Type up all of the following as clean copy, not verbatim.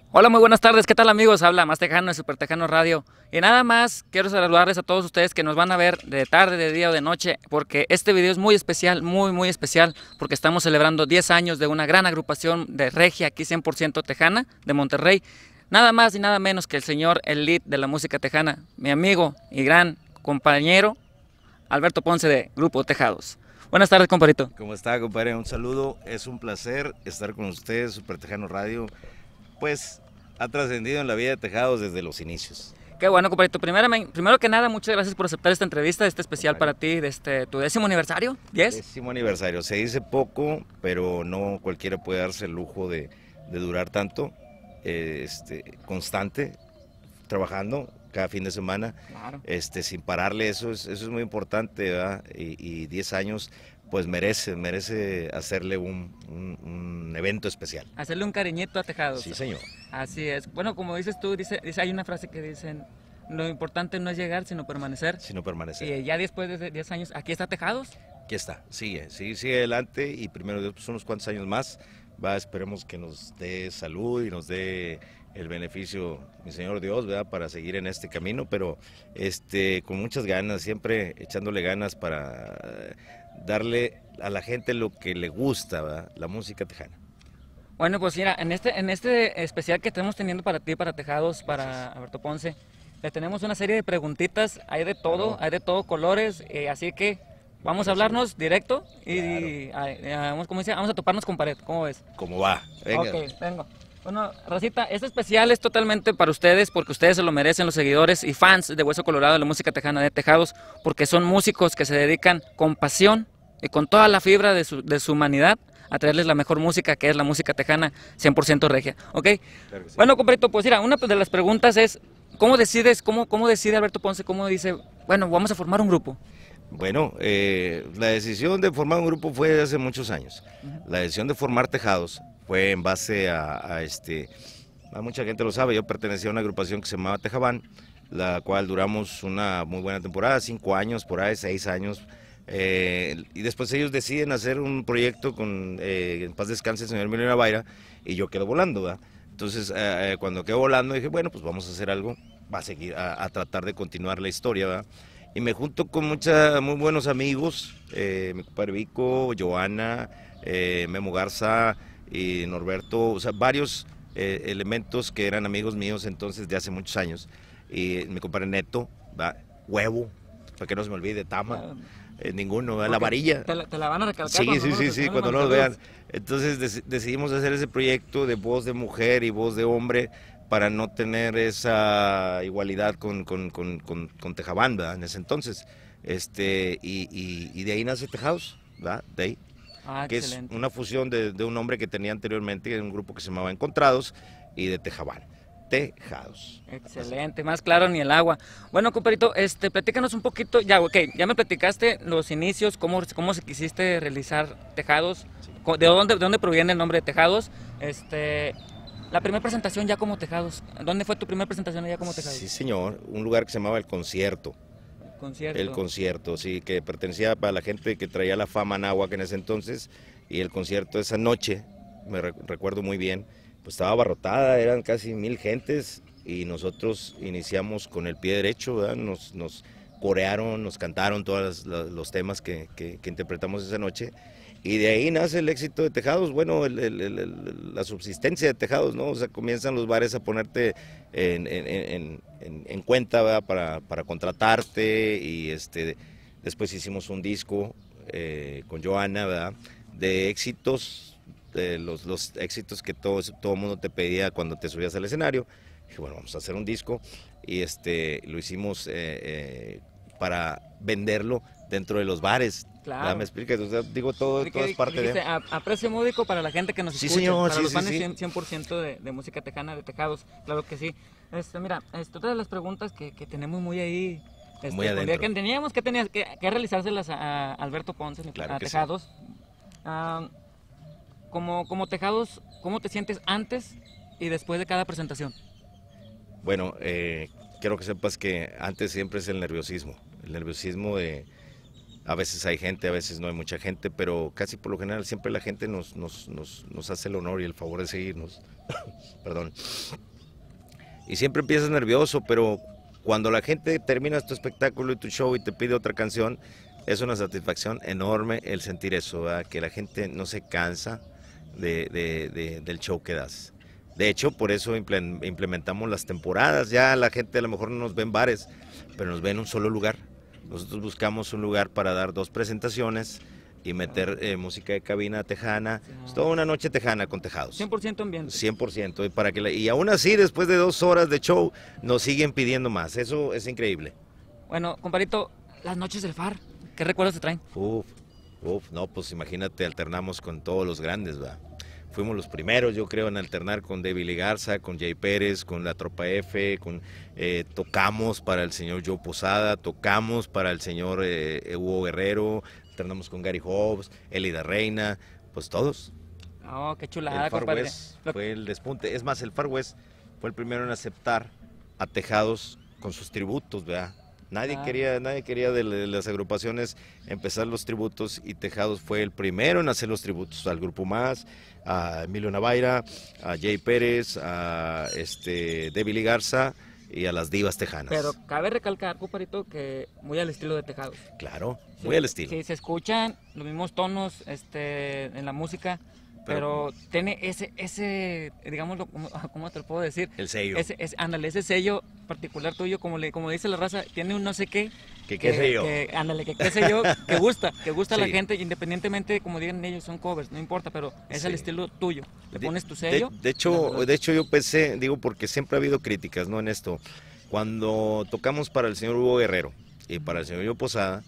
Hola, muy buenas tardes, ¿qué tal amigos? Habla Más Tejano de Super Tejano Radio. Y nada más quiero saludarles a todos ustedes que nos van a ver de tarde, de día o de noche, porque este video es muy especial, muy especial, porque estamos celebrando 10 años de una gran agrupación de regia aquí 100% tejana de Monterrey. Nada más y nada menos que el señor, el lead de la música tejana, mi amigo y gran compañero, Alberto Ponce de Grupo Tejados. Buenas tardes, compadrito. ¿Cómo está, compadre? Un saludo, es un placer estar con ustedes, Super Tejano Radio. Pues ha trascendido en la vida de Tejados desde los inicios. Qué bueno, compadrito. Primero que nada, muchas gracias por aceptar esta entrevista, este especial para ti, de tu 10º aniversario, ¿10? 10º aniversario, se dice poco, pero no cualquiera puede darse el lujo de durar tanto, constante, trabajando cada fin de semana, Claro. sin pararle, eso es muy importante, ¿verdad? Y 10 años, pues merece hacerle un evento especial. Hacerle un cariñito a Tejados. Sí, señor. Así es. Bueno, como dices tú, hay una frase que dicen, lo importante no es llegar, sino permanecer. Sino permanecer. Y ya después de 10 años, ¿aquí está Tejados? Aquí está, sigue adelante y primero Dios, pues unos cuantos años más, esperemos que nos dé salud y nos dé el beneficio, mi Señor Dios, ¿verdad? Para seguir en este camino, pero con muchas ganas, siempre echándole ganas para darle a la gente lo que le gusta, ¿verdad? La música tejana. Bueno, pues mira, en este especial que estamos teniendo para ti, para Tejados, para Alberto Ponce, le tenemos una serie de preguntitas, hay de todo, Claro. hay de todo colores, así que vamos a hablarnos directo y como dice, vamos a toparnos con pared, ¿cómo ves? ¿Cómo va? Venga. Ok, vengo. Bueno, Rosita, este especial es totalmente para ustedes porque ustedes se lo merecen, los seguidores y fans de Hueso Colorado de la música tejana de Tejados, porque son músicos que se dedican con pasión y con toda la fibra de su humanidad a traerles la mejor música, que es la música tejana 100% regia, ¿ok? Claro que sí. Bueno, compadrito, pues mira, una de las preguntas es, ¿cómo decide Alberto Ponce, cómo dice, bueno, vamos a formar un grupo? Bueno, la decisión de formar un grupo fue hace muchos años. La decisión de formar Tejados fue en base a mucha gente lo sabe, yo pertenecía a una agrupación que se llamaba Tejabán, la cual duramos una muy buena temporada, 5 años, por ahí, 6 años, y después ellos deciden hacer un proyecto con, en paz descanse el señor Emilio Navaira, y yo quedo volando, ¿verdad? Entonces, cuando quedo volando dije, bueno, pues vamos a hacer algo, va a seguir, a tratar de continuar la historia, ¿verdad? Y me junto con muy buenos amigos, mi compadre Vico, Joana, Memo Garza y Norberto, o sea, varios elementos que eran amigos míos entonces de hace muchos años. Y mi compadre Neto, ¿va? Huevo, para que no se me olvide, Tama, ninguno, ¿va? La varilla. Te la van a recalcar Sí, cuando cuando no los vean. Entonces decidimos hacer ese proyecto de voz de mujer y voz de hombre para no tener esa igualdad con Tejabán, ¿verdad? En ese entonces. Y de ahí nace Tejados, ¿verdad? De ahí. Que excelente. Es una fusión de un nombre que tenía anteriormente en un grupo que se llamaba Encontrados y de Tejabán. Tejados. Excelente, más claro ni el agua. Bueno, compadrito, platícanos un poquito, ya, ok, ya me platicaste los inicios, cómo se quisiste realizar Tejados, Sí. de dónde proviene el nombre de Tejados, la primera presentación ya como Tejados, ¿dónde fue tu primera presentación ya como Tejados? Sí, señor, un lugar que se llamaba El Concierto. Concierto. El concierto, sí, que pertenecía para la gente que traía la fama náhuatl en ese entonces, y el concierto esa noche, recuerdo muy bien, pues estaba abarrotada, eran casi 1000 gentes, y nosotros iniciamos con el pie derecho, ¿verdad? Nos corearon, nos cantaron todos los temas que interpretamos esa noche, y de ahí nace el éxito de Tejados, bueno, la subsistencia de Tejados, ¿no? O sea, comienzan los bares a ponerte en cuenta, ¿verdad? Para contratarte, y después hicimos un disco con Joana, ¿verdad? De éxitos, de los éxitos que todo mundo te pedía cuando te subías al escenario. Dije, bueno, vamos a hacer un disco, y lo hicimos para venderlo dentro de los bares. Claro. ¿Me explicas? O sea, digo, todo es parte dijiste, de... a precio módico para la gente que nos Sí, escucha, señor, para sí, los sí, fans sí. 100% de música tejana, de Tejados, claro que sí. Mira, otra de las preguntas que tenemos muy ahí, Muy adentro. que teníamos que realizárselas a Alberto Ponce, Claro a que sí. Tejados. Ah, como Tejados, ¿cómo te sientes antes y después de cada presentación? Bueno, quiero que sepas que antes siempre es el nerviosismo A veces hay gente, a veces no hay mucha gente, pero casi por lo general siempre la gente nos hace el honor y el favor de seguirnos. Perdón. Y siempre empiezas nervioso, pero cuando la gente termina tu espectáculo y tu show y te pide otra canción, es una satisfacción enorme el sentir eso, ¿verdad? Que la gente no se cansa del show que das. De hecho, por eso implementamos las temporadas. Ya la gente a lo mejor no nos ve en bares, pero nos ve en un solo lugar. Nosotros buscamos un lugar para dar 2 presentaciones y meter música de cabina tejana. Es toda una noche tejana con tejados. 100% ambiente. 100%. Y aún así, después de 2 horas de show, nos siguen pidiendo más. Eso es increíble. Bueno, compadrito, las noches del FAR, ¿qué recuerdos te traen? No, pues imagínate, alternamos con todos los grandes, ¿va? Fuimos los primeros, yo creo, en alternar con David Lee Garza, con Jay Pérez, con la Tropa F, tocamos para el señor Joe Posada, tocamos para el señor Hugo Guerrero, alternamos con Gary Hobbs, Eli de Reina, pues todos. Oh, qué chulada, el Far compadre. West fue el despunte. Es más, el Far West fue el primero en aceptar a Tejados con sus tributos, ¿verdad? Nadie quería de las agrupaciones empezar los tributos, y Tejados fue el primero en hacer los tributos al Grupo Más, a Emilio Navaira, a Jay Pérez, a David Lee Garza y a las divas tejanas. Pero cabe recalcar, compadrito, que muy al estilo de Tejados. Claro, Sí, muy al estilo. Sí, se escuchan los mismos tonos en la música, pero tiene ese digámoslo, ¿cómo te lo puedo decir? El sello. Ándale, ese sello particular tuyo, como dice la raza, tiene un no sé qué. ¿Qué sé yo? Ándale, que qué sé yo, que gusta a la Sí. gente, independientemente, como digan ellos, son covers, no importa, pero es el Sí. estilo tuyo. Le pones tu sello. De hecho, yo pensé, digo, porque siempre ha habido críticas, ¿no? En esto. Cuando tocamos para el señor Hugo Guerrero y para el señor Yo Posada,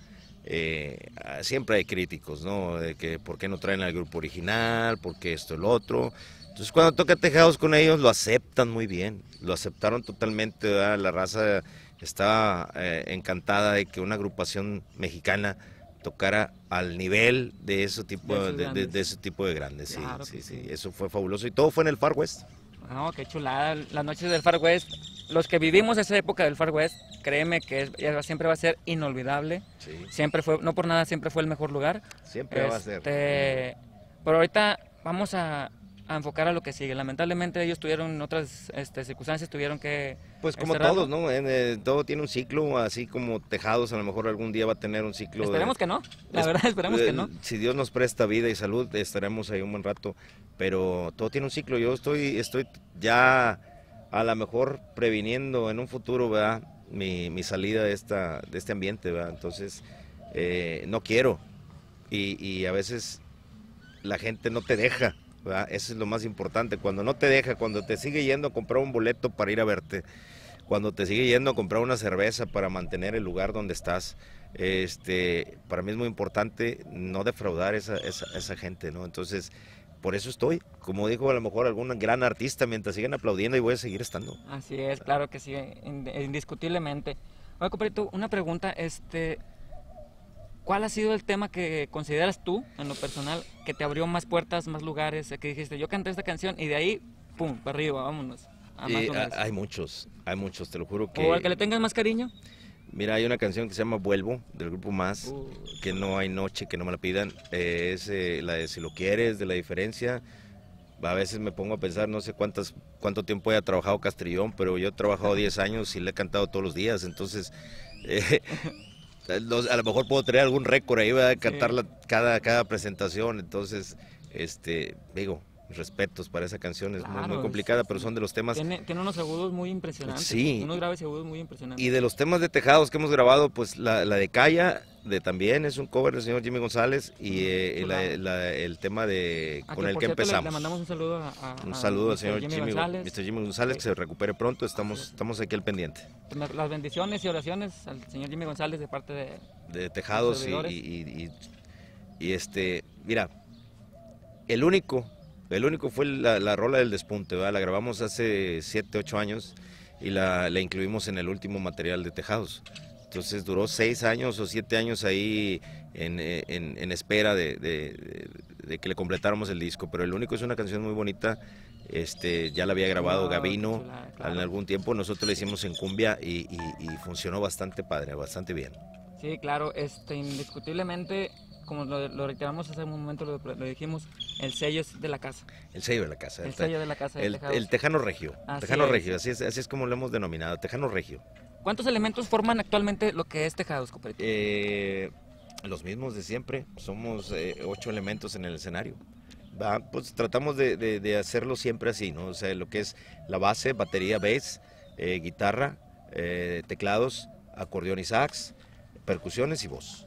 siempre hay críticos, ¿no? De que por qué no traen al grupo original, por qué esto, el otro. Entonces, cuando toca Tejados con ellos, lo aceptan muy bien, lo aceptaron totalmente, ¿verdad? La raza estaba encantada de que una agrupación mexicana tocara al nivel de ese tipo de ese tipo de grandes. Claro Sí, que sí, sí. eso fue fabuloso, y todo fue en el Far West. No, qué chulada, las noches del Far West. Los que vivimos esa época del Far West, créeme que siempre va a ser inolvidable. Sí. Siempre fue, no por nada, siempre fue el mejor lugar. Siempre va a ser. Pero ahorita vamos a enfocar a lo que sigue. Lamentablemente ellos tuvieron otras circunstancias, tuvieron que Pues como cerrarlo. todos, ¿no? Todo tiene un ciclo, así como Tejados a lo mejor algún día va a tener un ciclo. Esperemos que no, la verdad esperemos que no. Si Dios nos presta vida y salud, estaremos ahí un buen rato, pero todo tiene un ciclo. Yo estoy ya a lo mejor previniendo en un futuro, ¿verdad? Mi salida de este ambiente, ¿verdad? Entonces, no quiero, y a veces la gente no te deja, ¿verdad? Eso es lo más importante, cuando no te deja, cuando te sigue yendo a comprar un boleto para ir a verte, cuando te sigue yendo a comprar una cerveza para mantener el lugar donde estás. Para mí es muy importante no defraudar esa gente, ¿no? Entonces, por eso estoy, como dijo a lo mejor algún gran artista, mientras sigan aplaudiendo, y voy a seguir estando. Así es, claro que sí, indiscutiblemente. Oye, compadrito, una pregunta, ¿cuál ha sido el tema que consideras tú, en lo personal, que te abrió más puertas, más lugares, que dijiste, yo canté esta canción y de ahí, pum, para arriba, vámonos? Hay muchos, te lo juro que... ¿O al que le tengas más cariño? Mira, hay una canción que se llama Vuelvo, del Grupo Más, que no hay noche que no me la pidan, es la de Si lo quieres, de La Diferencia. A veces me pongo a pensar, no sé cuánto tiempo haya trabajado Castrillón, pero yo he trabajado 10 años y le he cantado todos los días, entonces a lo mejor puedo tener algún récord ahí, ¿verdad? Cantarla cada presentación. Entonces, digo, respetos para esa canción, es Claro, muy complicada, pero son de los temas. Tiene unos agudos muy impresionantes, Sí. unos graves y agudos muy impresionantes. Y de los temas de Tejados que hemos grabado, pues la de Calla, también es un cover del señor Jimmy González, y el tema con el por que cierto, empezamos. Le mandamos un saludo Un saludo al señor Jimmy Mr. González. Jimmy González, que se recupere pronto. Estamos aquí al pendiente. Las bendiciones y oraciones al señor Jimmy González de parte de Tejados servidores. Mira, el único fue la rola del Despunte, ¿verdad? La grabamos hace 7, 8 años y la incluimos en el último material de Tejados. Entonces duró 6 años o 7 años ahí en espera de que le completáramos el disco, pero el único es una canción muy bonita. Ya la había grabado Gavino claro. en algún tiempo, nosotros la hicimos en cumbia y funcionó bastante padre, bastante bien. Sí, claro, indiscutiblemente, como lo reiteramos hace un momento, lo dijimos, el sello es de la casa. El sello de la casa. El sello de la casa de Tejados. El tejano regio. Así Tejano es. regio, así es como lo hemos denominado, tejano regio. ¿Cuántos elementos forman actualmente lo que es Tejados, compadrito? Los mismos de siempre, somos 8 elementos en el escenario. Pues tratamos de hacerlo siempre así, ¿no? O sea, lo que es la base, batería, bass, guitarra, teclados, acordeón y sax, percusiones y voz.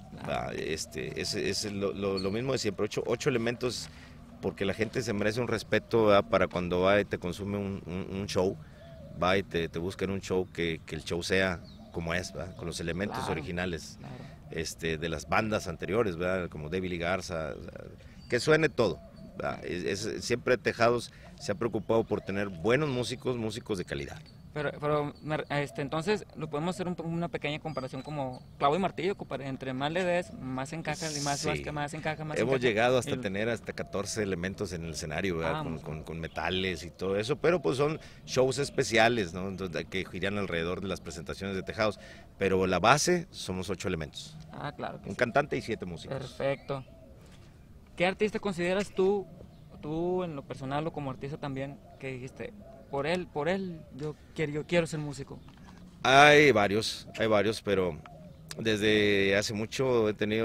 Es lo mismo de siempre, 8 elementos, porque la gente se merece un respeto, ¿verdad? Para cuando va y te consume un show, va y te busca en un show que el show sea como es, ¿verdad? Con los elementos originales, de las bandas anteriores, ¿verdad? Como David Lee Garza, que suene todo. Siempre Tejados se ha preocupado por tener buenos músicos de calidad. Pero entonces lo podemos hacer una pequeña comparación como clavo y martillo, compadre. Entre más le des, más encaja y más, Sí. más encaja, más Hemos encaja. llegado hasta tener hasta 14 elementos en el escenario, ¿verdad? Con metales y todo eso, pero pues son shows especiales, ¿no? Entonces, que giran alrededor de las presentaciones de Tejados, pero la base somos 8 elementos. Claro. Un cantante y 7 músicos. Perfecto. ¿Qué artista consideras tú en lo personal o como artista también, que dijiste, por él yo quiero ser músico? Hay varios, pero desde hace mucho he tenido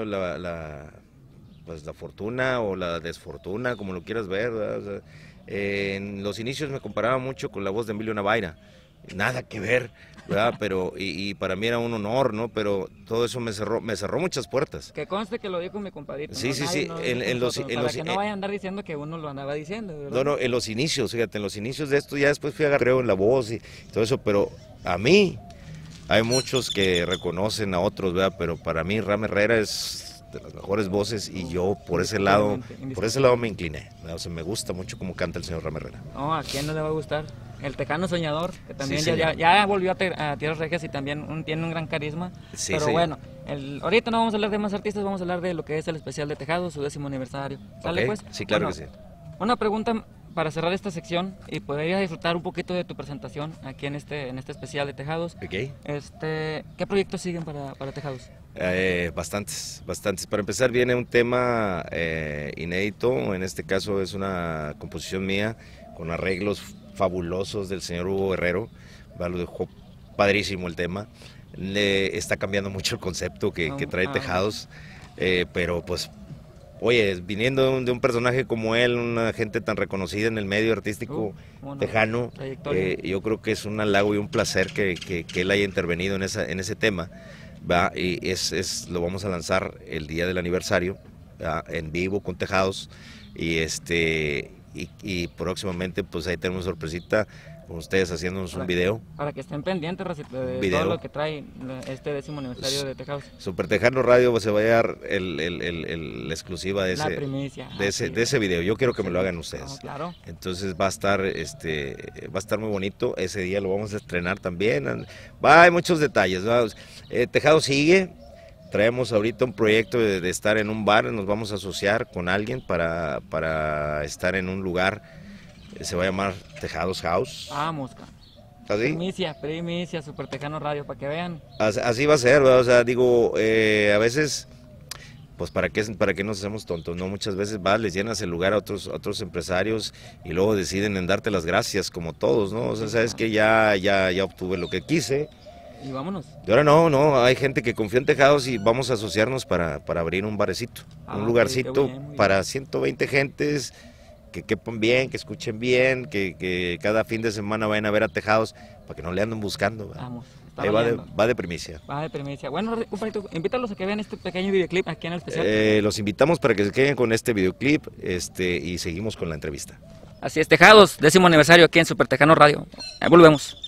pues la fortuna o la desfortuna, como lo quieras ver, ¿verdad? O sea, en los inicios me comparaba mucho con la voz de Emilio Navaira, nada que ver, ¿verdad? Pero y para mí era un honor, ¿no? Pero todo eso me cerró muchas puertas. Que conste que lo dijo mi compadrito. Sí, ¿no? sí, Nadie, sí. no, que no vaya a andar diciendo que uno lo andaba diciendo, ¿verdad? No, en los inicios, fíjate, en los inicios de esto ya después fui agarreo en la voz y todo eso, pero a mí hay muchos que reconocen a otros, ¿verdad? Pero para mí Ram Herrera es de las mejores voces y yo por ese lado me incliné, ¿verdad? O sea, me gusta mucho cómo canta el señor Ram Herrera. No, ¿a quién no le va a gustar? El Tejano Soñador, que también sí, ya volvió a Tierras Regias y también tiene un gran carisma. Sí, pero señor. Bueno, ahorita no vamos a hablar de más artistas, vamos a hablar de lo que es el especial de Tejados, su 10º aniversario. ¿Sale, pues? Sí, claro que sí. Una pregunta para cerrar esta sección y poder ir a disfrutar un poquito de tu presentación aquí en este especial de Tejados. Okay. ¿Qué proyectos siguen para Tejados? Bastantes. Para empezar viene un tema inédito, en este caso es una composición mía con arreglos fabulosos del señor Hugo Guerrero, lo dejó padrísimo el tema, le está cambiando mucho el concepto que trae Tejados, pero pues, oye, viniendo de un personaje como él, una gente tan reconocida en el medio artístico tejano, yo creo que es un halago y un placer que él haya intervenido en ese tema, ¿va? Y lo vamos a lanzar el día del aniversario, ¿va? En vivo con Tejados, y próximamente pues ahí tenemos sorpresita con ustedes haciéndonos un video. Para que estén pendientes de todo lo que trae este 10º aniversario de Tejados. Super Tejano Radio se va a dar la exclusiva de ese video. Yo quiero que me lo hagan ustedes. Claro. Entonces va a estar muy bonito. Ese día lo vamos a estrenar también. Hay muchos detalles. Tejados sigue. Traemos ahorita un proyecto de estar en un bar, nos vamos a asociar con alguien para estar en un lugar, se va a llamar Tejados House. Mosca. ¿Así? Primicia, Super Tejano Radio, para que vean. Así va a ser, ¿verdad? O sea, digo, a veces, pues para qué nos hacemos tontos, ¿no? Muchas veces les llenas el lugar a otros empresarios y luego deciden en darte las gracias, como todos, ¿no? O sea, sabes que ya obtuve lo que quise. Y vámonos. Y ahora no, hay gente que confía en Tejados y vamos a asociarnos para abrir un barecito, un lugarcito bien. Para 120 gentes, que quepan bien, que escuchen bien, que cada fin de semana vayan a ver a Tejados, para que no le anden buscando. Vamos. Ahí va de primicia. Va de primicia. Bueno, compadrito, invítalos a que vean este pequeño videoclip aquí en el especial. Los invitamos para que se queden con este videoclip y seguimos con la entrevista. Así es, Tejados, 10º aniversario aquí en Super Tejano Radio. Volvemos.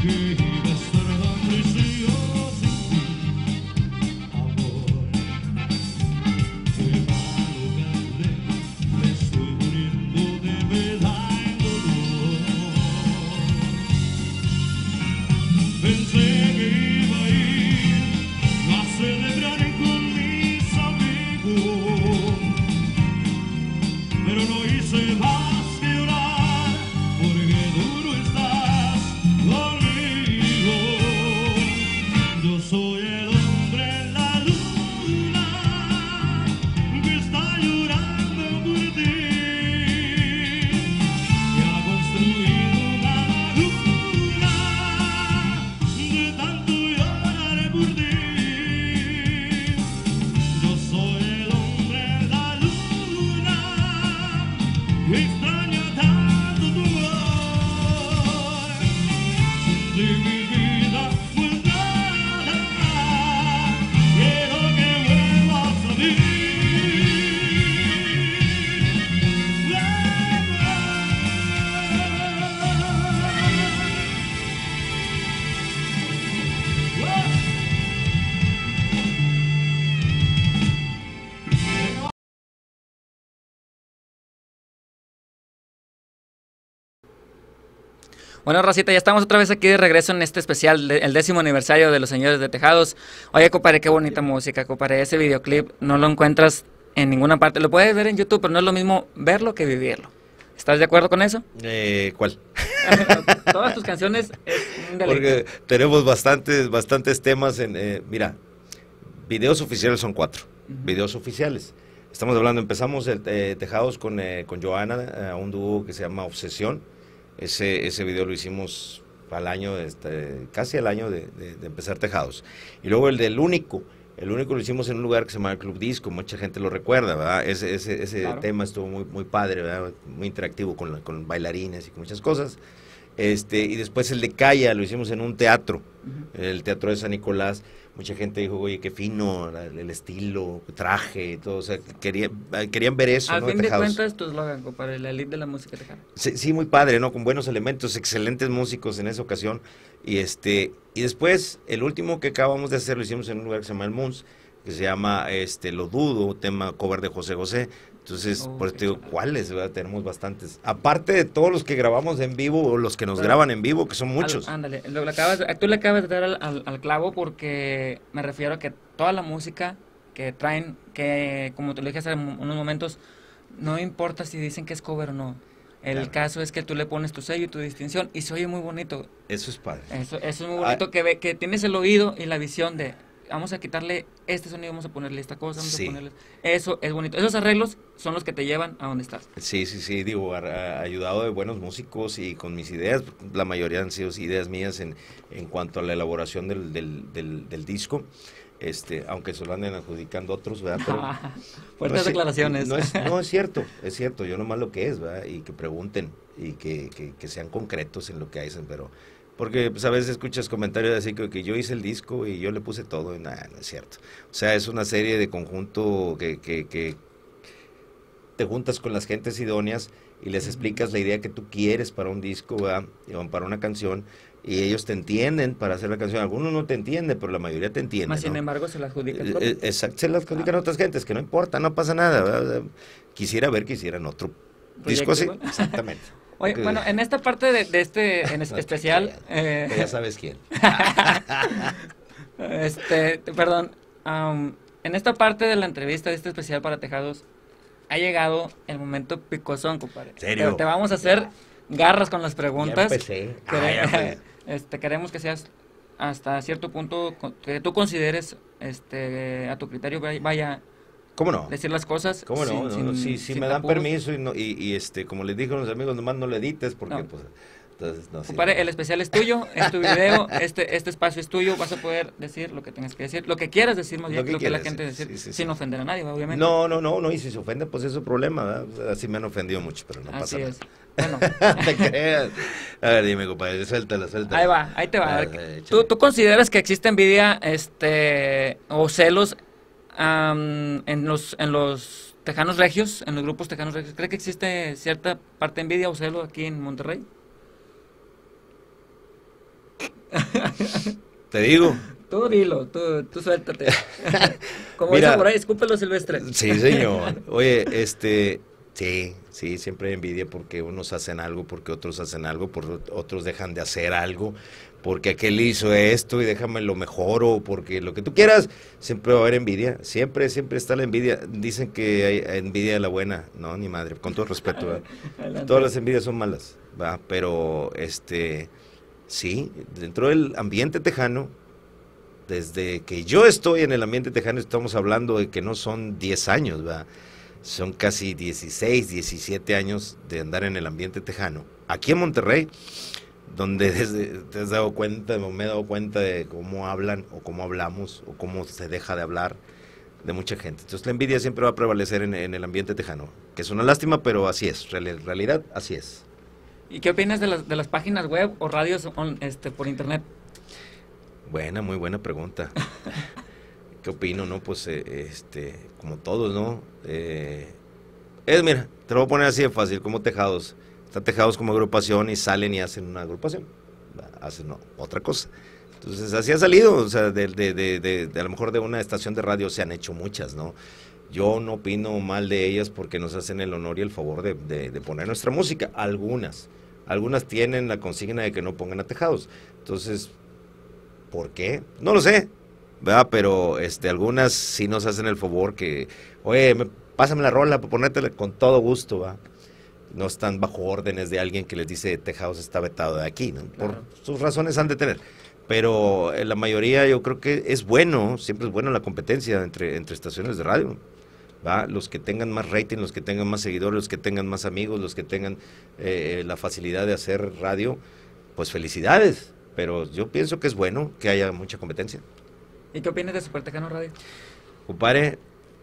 Bueno, Racita, ya estamos otra vez aquí de regreso en este especial, el 10º aniversario de Los Señores de Tejados. Oye, compadre, qué bonita música, compadre. Ese videoclip no lo encuentras en ninguna parte. Lo puedes ver en YouTube, pero no es lo mismo verlo que vivirlo. ¿Estás de acuerdo con eso? ¿Cuál? Todas tus canciones es un deleite. Porque tenemos bastantes temas mira, videos oficiales son 4, videos oficiales. Estamos hablando, empezamos Tejados con Joana, un dúo que se llama Obsesión. Ese video lo hicimos al año, casi al año de empezar Tejados. Y luego el del único lo hicimos en un lugar que se llama el Club Disco, mucha gente lo recuerda, ¿verdad? Ese claro. Tema estuvo muy padre, ¿verdad? Muy interactivo con bailarines y con muchas cosas. Y después el de Calla lo hicimos en un teatro, el Teatro de San Nicolás. Mucha gente dijo, oye, qué fino, el estilo, traje y todo, o sea, querían ver eso, al ¿no? Fin de cuentas, tu eslogan, compadre, la elite de la música tejana. Sí, muy padre, ¿no? Con buenos elementos, excelentes músicos en esa ocasión. Y después, el último que acabamos de hacer, lo hicimos en un lugar que se llama El Muns, que se llama Lo Dudo, tema cover de José José. Entonces, por eso te digo, ¿cuáles? ¿Verdad? Tenemos bastantes. Aparte de todos los que grabamos en vivo o los que nos graban en vivo, que son muchos. Ándale, tú le acabas de dar al clavo, porque me refiero a que toda la música que traen, que como te lo dije hace unos momentos, no importa si dicen que es cover o no. El caso es que tú le pones tu sello y tu distinción y se oye muy bonito. Eso es padre. Eso es muy bonito, que tienes el oído y la visión de... Vamos a quitarle este sonido, vamos a ponerle esta cosa, vamos a ponerle... Eso es bonito. Esos arreglos son los que te llevan a donde estás. Sí, digo, ayudado de buenos músicos y con mis ideas, la mayoría han sido ideas mías en cuanto a la elaboración del disco, aunque se lo anden adjudicando otros, ¿verdad? Pero, fuertes declaraciones. No, es cierto, yo nomás lo que es, ¿verdad? Y que pregunten y que sean concretos en lo que hacen, pero... Porque pues, a veces escuchas comentarios así que yo hice el disco y yo le puse todo y nada, no es cierto. O sea, es una serie de conjunto que te juntas con las gentes idóneas y les explicas la idea que tú quieres para un disco, ¿verdad? O para una canción, y ellos te entienden para hacer la canción. Algunos no te entienden, pero la mayoría te entiende. Más sin embargo, se la adjudican. Exacto, se la adjudican a otras gentes, que no importa, no pasa nada, ¿verdad? Quisiera ver que hicieran otro disco así. Exactamente. Oye, bueno, en esta parte de este en especial... ya sabes quién. Perdón, en esta parte de la entrevista de este especial para Tejados, ha llegado el momento picosón, compadre. ¿En serio? Te vamos a hacer garras con las preguntas. Ya empecé. Queremos que seas hasta cierto punto, que tú consideres, a tu criterio, vaya... ¿Cómo no? Decir las cosas. ¿Cómo no? Si me dan permiso y como les dije a los amigos, nomás no lo edites porque pues entonces no. Compadre, el especial es tuyo, es tu video, este espacio es tuyo, vas a poder decir lo que tengas que decir, lo que quieras decir, más bien lo que la gente decir, sin ofender a nadie, obviamente. No, y si se ofende, pues es su problema, ¿verdad? Así me han ofendido mucho, pero no pasa nada. Así es. Bueno. Te creas. A ver, dime, compadre, suéltala. Ahí te va. ¿Tú consideras que existe envidia, o celos en los tejanos regios, en los grupos tejanos regios? ¿Cree que existe cierta parte de envidia o celo aquí en Monterrey? Te digo. Tú dilo, tú suéltate. Como Mira, dice por ahí, escúpelo Silvestre. sí, señor. Oye, sí, siempre hay envidia porque unos hacen algo, porque otros hacen algo, por otros dejan de hacer algo, porque aquel hizo esto y déjame lo mejor, o porque lo que tú quieras, siempre va a haber envidia, siempre está la envidia. Dicen que hay envidia de la buena, no, ni madre, con todo respeto, ¿verdad? Todas las envidias son malas, ¿va? Pero, sí, dentro del ambiente tejano, desde que yo estoy en el ambiente tejano, estamos hablando de que no son 10 años, ¿verdad? Son casi 16, 17 años de andar en el ambiente tejano. Aquí en Monterrey, donde te has dado cuenta, me he dado cuenta de cómo hablan, o cómo hablamos, o cómo se deja de hablar de mucha gente. Entonces la envidia siempre va a prevalecer en el ambiente tejano, que es una lástima, pero así es, en realidad así es. ¿Y qué opinas de las páginas web o radios por internet? Muy buena pregunta. ¿Qué opino, no? Pues, como todos, ¿no? Mira, te lo voy a poner así de fácil, como Tejados. Están Tejados como agrupación y salen y hacen una agrupación. Hacen otra cosa. Entonces, así ha salido, o sea, a lo mejor de una estación de radio se han hecho muchas, ¿no? Yo no opino mal de ellas porque nos hacen el honor y el favor de poner nuestra música. Algunas tienen la consigna de que no pongan a Tejados. Entonces, ¿por qué? No lo sé, ¿verdad? Pero algunas sí nos hacen el favor que, oye, pásame la rola para ponértela con todo gusto, ¿va? No están bajo órdenes de alguien que les dice Tejados está vetado de aquí, ¿no? Por sus razones han de tener. Pero la mayoría yo creo que es bueno, siempre es bueno la competencia entre estaciones de radio, ¿va? Los que tengan más rating, los que tengan más seguidores, los que tengan más amigos, los que tengan la facilidad de hacer radio, pues felicidades. Pero yo pienso que es bueno que haya mucha competencia. ¿Y qué opinas de Super Tejano Radio? Compadre,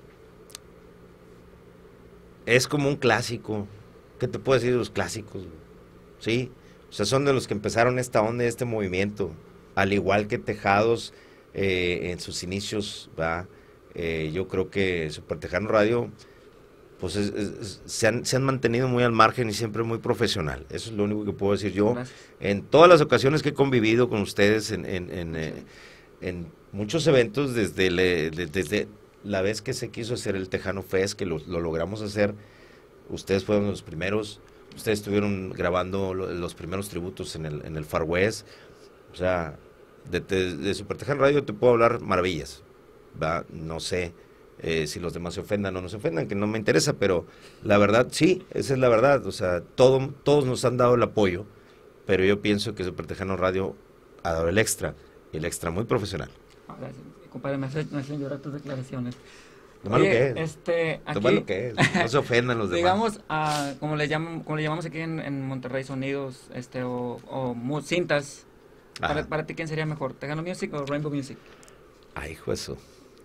es como un clásico. ¿Qué te puedo decir de los clásicos? Sí, o sea, son de los que empezaron esta onda, este movimiento. Al igual que Tejados en sus inicios, ¿va? Yo creo que Super Tejano Radio pues se han mantenido muy al margen y siempre muy profesional. Eso es lo único que puedo decir yo. Gracias. En todas las ocasiones que he convivido con ustedes en muchos eventos, desde la vez que se quiso hacer el Tejano Fest, que lo logramos hacer, ustedes fueron los primeros, ustedes estuvieron grabando los primeros tributos en el Far West. O sea, de Super Tejano Radio te puedo hablar maravillas, ¿va? No sé si los demás se ofendan o no se ofendan, que no me interesa, pero la verdad, sí, esa es la verdad. O sea, todos nos han dado el apoyo, pero yo pienso que Super Tejano Radio ha dado el extra, y el extra muy profesional. Gracias. Compadre, me hacen llorar tus declaraciones. Lo malo Oye, que es. aquí, Lo malo que es. No se ofendan los demás. digamos, como le llamamos aquí en Monterrey, sonidos, cintas. Para ti, ¿quién sería mejor? ¿Tejano Music o Rainbow Music? Ay, hijo eso.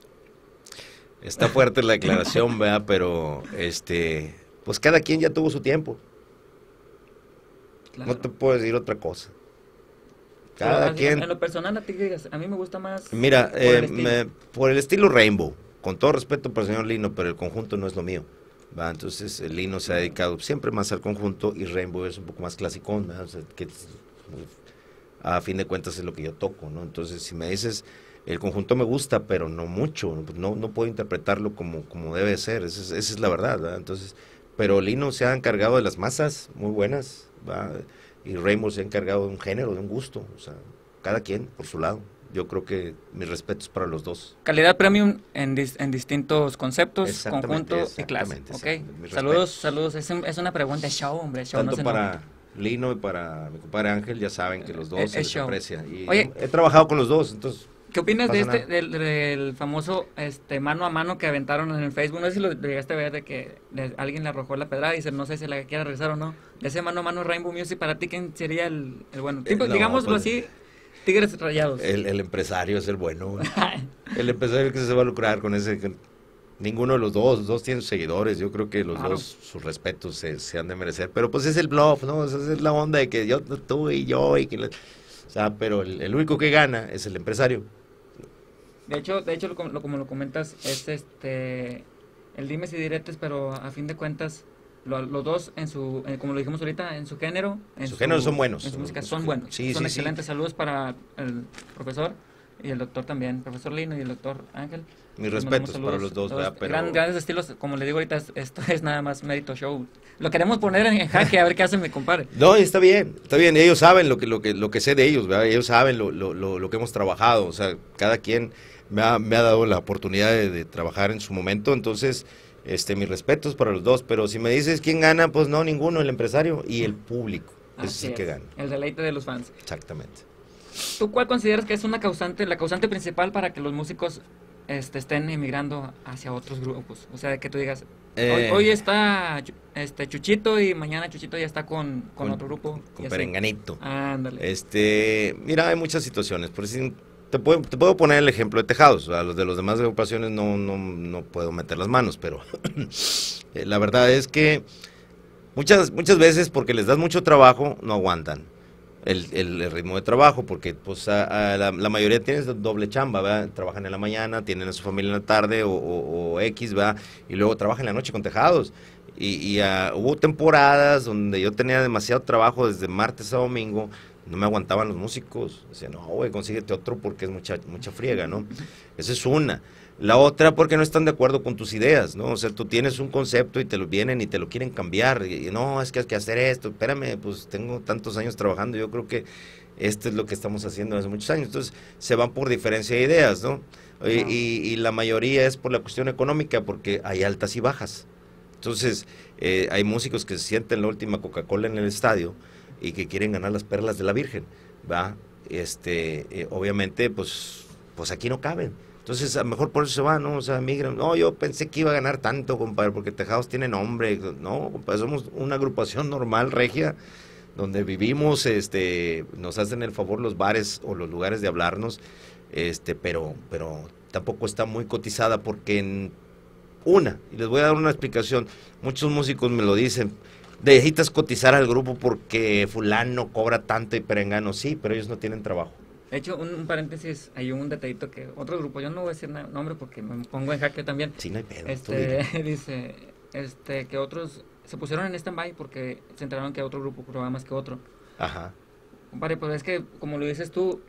Está fuerte la declaración, ¿verdad? Pero, pues cada quien ya tuvo su tiempo. Claro. No te puedo decir otra cosa. Cada quien. En lo personal, a ti digas, a mí me gusta más. Mira, por por el estilo Rainbow, con todo respeto para el señor Lino, pero el conjunto no es lo mío, ¿va? Entonces, el Lino se ha dedicado siempre más al conjunto y Rainbow es un poco más clasicón, ¿verdad? O sea, que a fin de cuentas es lo que yo toco, ¿no? Entonces, si me dices, el conjunto me gusta, pero no mucho, no puedo interpretarlo como debe ser, esa es la verdad, ¿verdad? Entonces, pero Lino se ha encargado de las masas muy buenas, ¿va? Y Rainbow se ha encargado de un género, de un gusto, o sea, cada quien por su lado. Yo creo que mis respetos para los dos. Calidad premium en distintos conceptos, conjunto y clase. Okay. Saludos. Es una pregunta, es show, hombre. Show, tanto no para Lino y para mi compadre Ángel, ya saben que los dos se les aprecia. Y oye, he trabajado con los dos, entonces... ¿Qué opinas de del famoso mano a mano que aventaron en el Facebook? No sé si lo llegaste a ver, de que alguien le arrojó la pedrada y dice, no sé si la quiere regresar o no. Ese mano a mano Rainbow Music, para ti, ¿quién sería el bueno? Tipo, digámoslo así, Tigres Rayados. El empresario es el bueno. El empresario que se va a lucrar con ese... Ninguno de los dos tienen seguidores. Yo creo que los dos, sus respetos se han de merecer. Pero pues es el bluff, ¿no? Esa es la onda de que yo, tú y yo. O sea, pero el único que gana es el empresario. De hecho como lo comentas, es el dimes y diretes, pero a fin de cuentas, los dos en su, como lo dijimos ahorita, en su género. En Su género son buenos. En su música son buenos. Sí, son sí, excelentes. Sí. Saludos para el profesor y el doctor también, profesor Lino y el doctor Ángel. Mis respetos para los dos, ¿verdad? Pero... grandes estilos, como le digo ahorita, esto es nada más mérito show. Lo queremos poner en jaque a ver qué hace mi compadre. No, está bien, ellos saben lo que sé de ellos, ¿verdad? Ellos saben lo que hemos trabajado, o sea, cada quien me ha dado la oportunidad de trabajar en su momento, entonces, mis respetos para los dos, pero si me dices quién gana, pues no, ninguno, el empresario y el público, ese es el que gana. El deleite de los fans. Exactamente. ¿Tú cuál consideras que es la causante principal para que los músicos estén emigrando hacia otros grupos? O sea, de que tú digas, hoy está Chuchito y mañana Chuchito ya está con otro grupo. Con Perenganito. Ándale. Mira, hay muchas situaciones. Por decir, te puedo poner el ejemplo de Tejados. A los de los demás agrupaciones no puedo meter las manos, pero la verdad es que muchas veces porque les das mucho trabajo no aguantan el ritmo de trabajo, porque pues la mayoría tienen doble chamba, ¿verdad? Trabajan en la mañana, tienen a su familia en la tarde o X, ¿verdad? Y luego trabajan en la noche con Tejados. Y hubo temporadas donde yo tenía demasiado trabajo desde martes a domingo, no me aguantaban los músicos. Decían, no, güey, consíguete otro porque es mucha friega, ¿no? Esa es una. La otra, porque no están de acuerdo con tus ideas, ¿no? O sea, tú tienes un concepto y te lo vienen y te lo quieren cambiar. Y no, es que hay que hacer esto. Espérame, pues tengo tantos años trabajando. Yo creo que esto es lo que estamos haciendo hace muchos años. Entonces, se van por diferencia de ideas, ¿no? Y la mayoría es por la cuestión económica, porque hay altas y bajas. Entonces, hay músicos que se sienten la última Coca-Cola en el estadio y que quieren ganar las perlas de la Virgen, ¿va? Obviamente, pues aquí no caben. Entonces, a lo mejor por eso se van, ¿no? O sea, migran. No, yo pensé que iba a ganar tanto, compadre, porque Tejados tiene nombre. No, compadre, somos una agrupación normal, regia, donde vivimos, nos hacen el favor los bares o los lugares de hablarnos, pero tampoco está muy cotizada porque y les voy a dar una explicación, muchos músicos me lo dicen, necesitas cotizar al grupo porque fulano cobra tanto y perengano, sí, pero ellos no tienen trabajo. De hecho, un paréntesis, hay un detallito que otro grupo, yo no voy a decir nombre porque me pongo en jaque también. Sí, no hay pedo. Dice, que otros se pusieron en stand-by porque se enteraron que otro grupo cobraba más que otro. Ajá. Compadre, pues es que, como lo dices tú,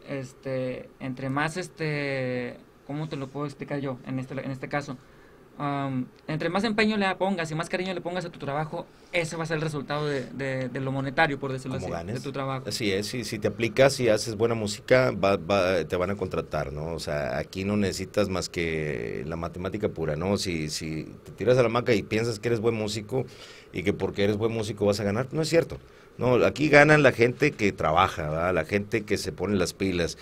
entre más, ¿cómo te lo puedo explicar yo en este caso? Entre más empeño le pongas y más cariño le pongas a tu trabajo, ese va a ser el resultado de lo monetario, por decirlo así, ganes, de tu trabajo. Así es, si te aplicas y haces buena música, te van a contratar, ¿no? O sea, aquí no necesitas más que la matemática pura, ¿no? Si te tiras a la maca y piensas que eres buen músico y que porque eres buen músico vas a ganar, no es cierto. No, aquí ganan la gente que trabaja, ¿verdad? La gente que se pone las pilas.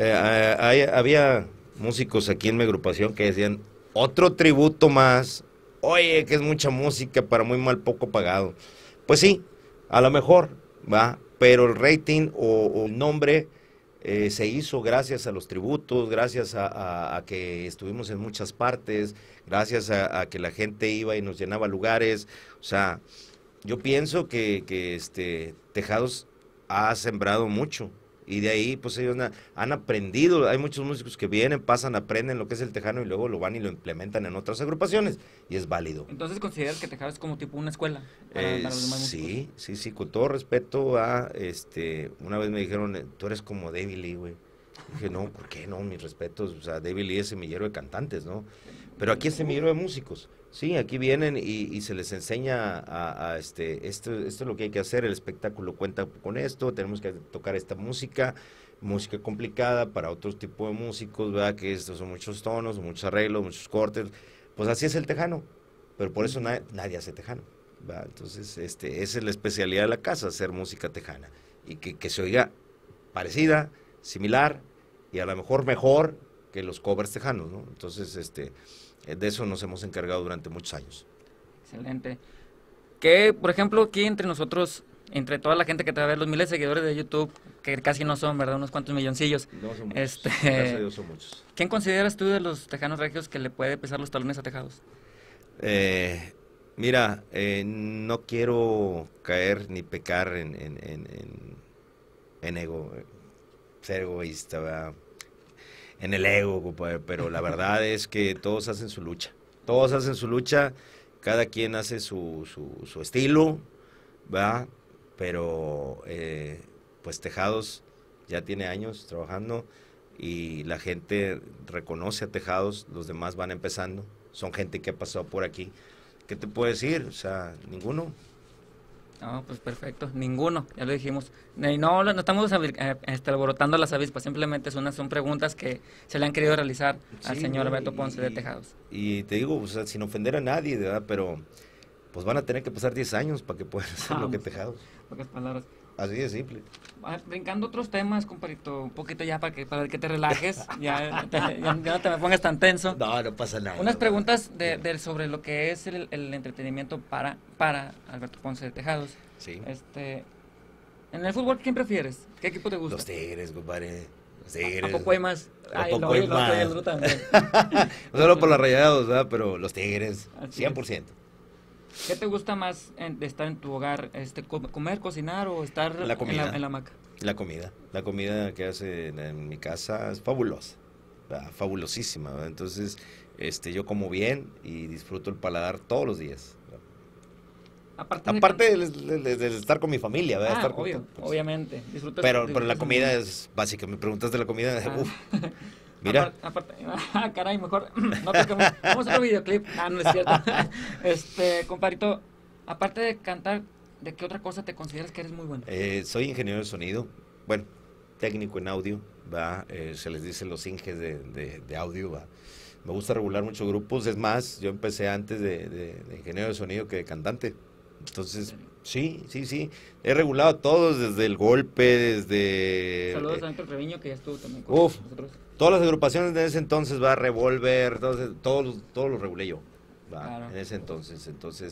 Había músicos aquí en mi agrupación que decían, otro tributo más, oye, que es mucha música para muy mal poco pagado. Pues sí, a lo mejor, va, pero el rating o el nombre se hizo gracias a los tributos, gracias a que estuvimos en muchas partes, gracias a que la gente iba y nos llenaba lugares. O sea, yo pienso que Tejados ha sembrado mucho. Y de ahí, pues ellos han aprendido. Hay muchos músicos que vienen, pasan, aprenden lo que es el tejano y luego lo van y lo implementan en otras agrupaciones. Y es válido. Entonces, ¿consideras que Tejados es como tipo una escuela para los demás músicos? Sí, con todo respeto una vez me dijeron, tú eres como David Lee, güey. Dije, no, ¿por qué no? Mis respetos. O sea, David Lee es semillero de cantantes, ¿no? Pero aquí es semillero de músicos. Sí, aquí vienen y se les enseña esto es lo que hay que hacer, el espectáculo cuenta con esto, tenemos que tocar esta música complicada para otro tipo de músicos, ¿verdad? Que estos son muchos tonos, muchos arreglos, muchos cortes, pues así es el tejano, pero por eso nadie hace tejano, ¿verdad? Entonces, esa es la especialidad de la casa, hacer música tejana, y que se oiga parecida, similar, y a lo mejor mejor que los covers tejanos, ¿no? Entonces, de eso nos hemos encargado durante muchos años. Excelente. Que, por ejemplo, aquí entre nosotros, entre toda la gente que te va a ver, los miles de seguidores de YouTube, que casi no son, ¿verdad? Unos cuantos milloncillos. No son muchos. Gracias a Dios son muchos. ¿Quién consideras tú de los tejanos regios que le puede pesar los talones a Tejados? Mira, no quiero caer ni pecar en ego, ser egoísta, ¿verdad? En el ego, compadre, pero la verdad es que todos hacen su lucha cada quien hace su estilo, ¿verdad? Pero pues Tejados ya tiene años trabajando y la gente reconoce a Tejados, los demás van empezando, son gente que ha pasado por aquí. ¿Qué te puedo decir? O sea, ninguno. No, pues perfecto, ninguno, ya lo dijimos. Y no estamos alborotando las avispas, simplemente son preguntas que se le han querido realizar al señor Beto Ponce de Tejados. Y te digo, o sea, sin ofender a nadie, ¿verdad? Pero pues van a tener que pasar 10 años para que puedan hacer lo que Tejados. Pocas palabras. Así de simple. Brincando otros temas, compadrito, un poquito ya para que te relajes, ya no te me pongas tan tenso. No pasa nada. Unas preguntas sobre lo que es el entretenimiento para Alberto Ponce de Tejados. Sí. En el fútbol, ¿quién prefieres? ¿Qué equipo te gusta? Los Tigres, compadre. Los Tigres. ¿A poco hay más? ¿A poco hay más? El otro también. No solo por los Rayados, ¿verdad? Pero los Tigres, Así 100%. Es. ¿Qué te gusta más de estar en tu hogar? ¿Comer, cocinar o estar La comida. en la hamaca? La comida que hace en mi casa es fabulosa, ¿verdad? Fabulosísima, ¿verdad? Entonces, yo como bien y disfruto el paladar todos los días, ¿verdad? Aparte de estar con mi familia, ¿verdad? Estar obviamente. Pero la comida es básica. Me preguntas de la comida, mira. Caray, mejor no toquemos. Vamos a otro videoclip. No es cierto. Compadrito, aparte de cantar, ¿de qué otra cosa te consideras que eres muy bueno? Soy ingeniero de sonido, bueno, técnico en audio, ¿va? Se les dice los inges de audio, ¿va? Me gusta regular muchos grupos, es más, yo empecé antes de ingeniero de sonido que de cantante. Entonces, sí, he regulado a todos, desde el golpe, desde... Saludos a Ángel Treviño, que ya estuvo también con nosotros. Todas las agrupaciones de ese entonces, va, Revolver, todos los regulé yo, va, claro. En ese entonces,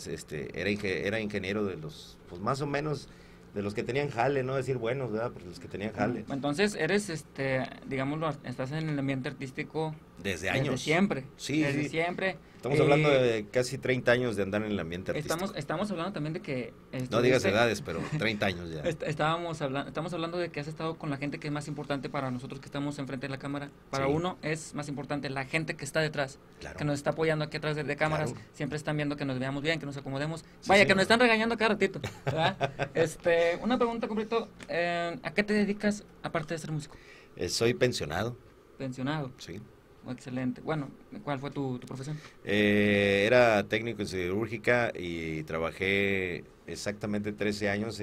era ingeniero de los, pues más o menos, de los que tenían jale, no decir buenos, ¿verdad? Pues los que tenían jale. Entonces, eres, digámoslo, estás en el ambiente artístico... Desde años. Desde siempre. Sí, desde siempre. Estamos hablando de casi 30 años de andar en el ambiente artístico. Estamos hablando también de que... No digas edades, pero 30 años ya. Estamos hablando de que has estado con la gente que es más importante para nosotros que estamos enfrente de la cámara. Para uno es más importante la gente que está detrás, claro, que nos está apoyando aquí atrás de cámaras. Claro. Siempre están viendo que nos veamos bien, que nos acomodemos. Vaya, que nos están regañando cada ratito, ¿verdad? Una pregunta, completo. ¿A qué te dedicas aparte de ser músico? Soy pensionado. ¿Pensionado? Sí. Excelente. Bueno, ¿cuál fue tu profesión? Era técnico en siderúrgica y trabajé exactamente 13 años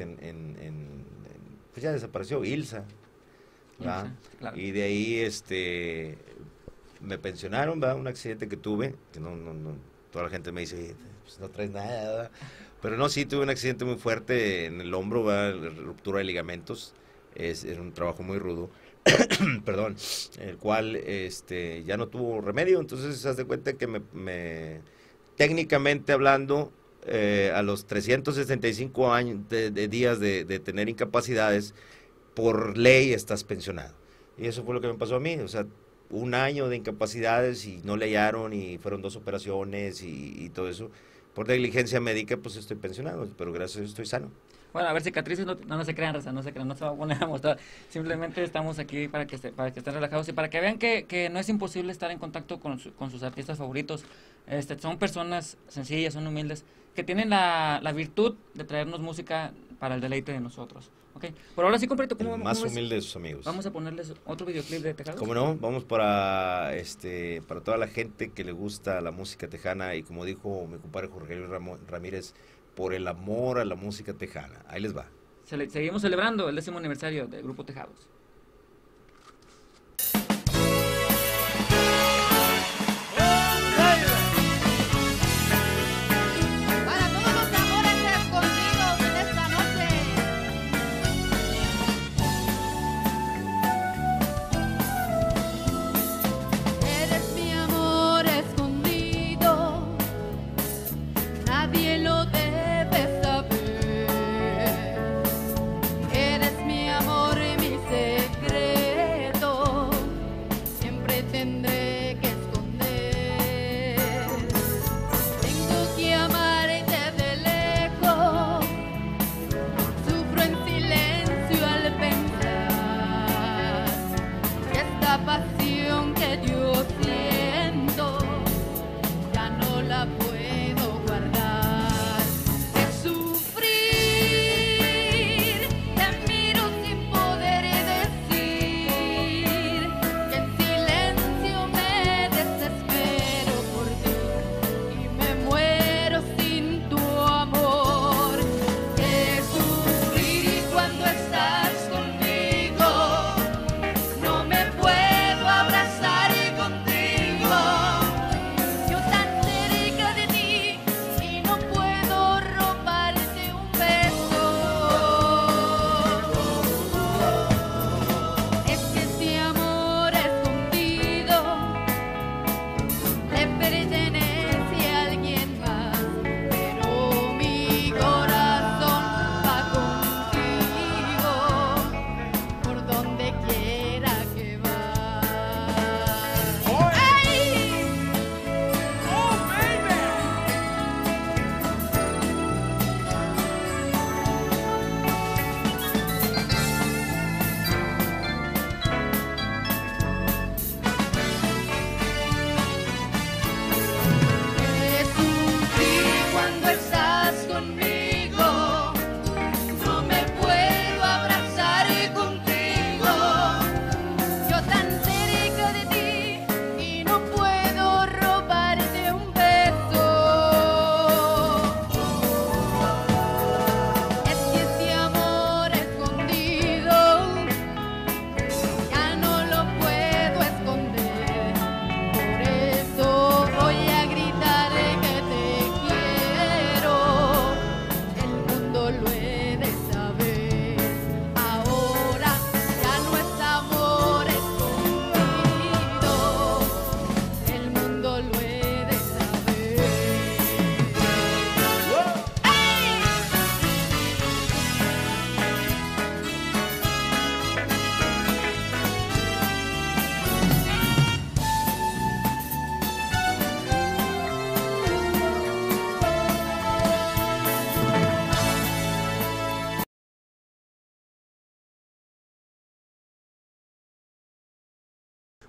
pues ya desapareció ILSA, ¿verdad? Claro. Y de ahí me pensionaron, ¿verdad? Un accidente que tuve, que no toda la gente me dice, pues no traes nada, ¿verdad? Pero no, sí, tuve un accidente muy fuerte en el hombro, ¿verdad? Ruptura de ligamentos, era un trabajo muy rudo. Perdón, el cual ya no tuvo remedio, entonces haz de cuenta que técnicamente hablando, a los 365 años de días de tener incapacidades, por ley estás pensionado. Y eso fue lo que me pasó a mí, o sea, un año de incapacidades y no le hallaron y fueron 2 operaciones y todo eso. Por negligencia médica, pues estoy pensionado, pero gracias a Dios estoy sano. Bueno, a ver, cicatrices no se crean, raza, no se va a poner a mostrar. Simplemente estamos aquí para que estén relajados y para que vean que no es imposible estar en contacto con sus artistas favoritos. Son personas sencillas, son humildes, que tienen la virtud de traernos música para el deleite de nosotros. ¿Okay? Pero ahora sí, completo, ¿cómo más humilde de sus amigos? Vamos a ponerles otro videoclip de Tejados. ¿Cómo no? Vamos para toda la gente que le gusta la música tejana y como dijo mi compadre Jorge Luis Ramírez, por el amor a la música tejana. Ahí les va. Seguimos celebrando el 10º aniversario del Grupo Tejados. Pasión que yo siento, ya no la puedo guardar.